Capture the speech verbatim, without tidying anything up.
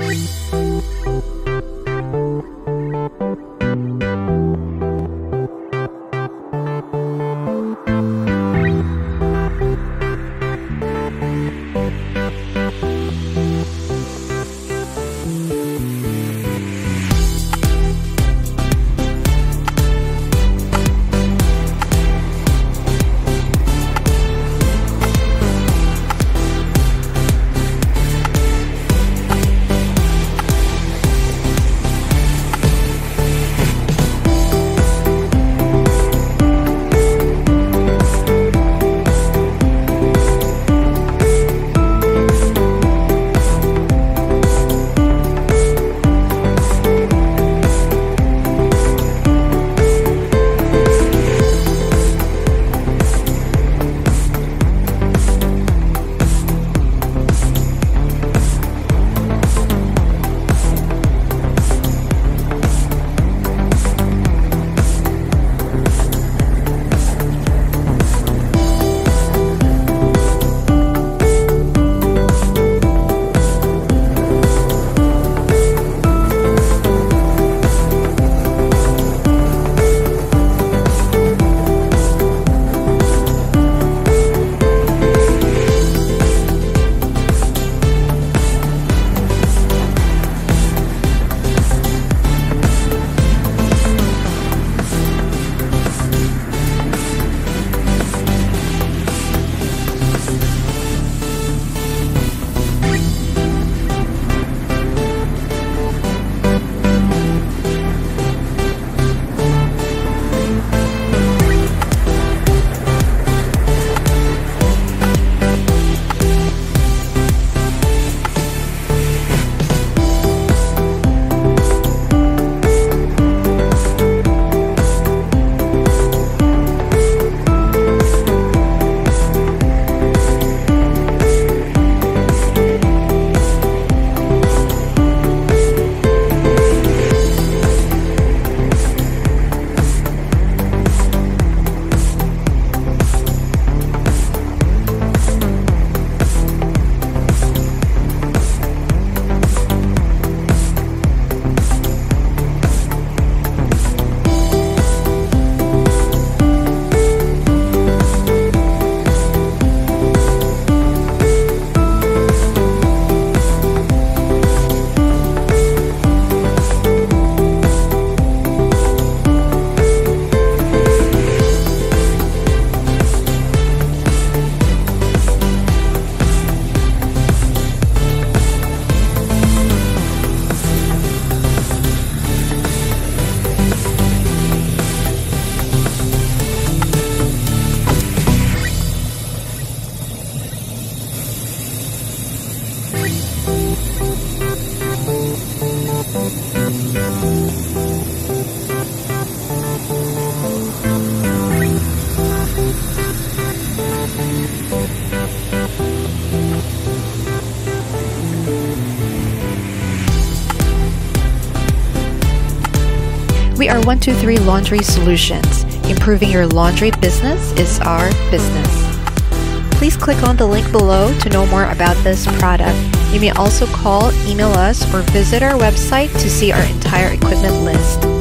We are one two three Laundry Solutions. Improving your laundry business is our business. Please click on the link below to know more about this product. You may also call, email us, or visit our website to see our entire equipment list.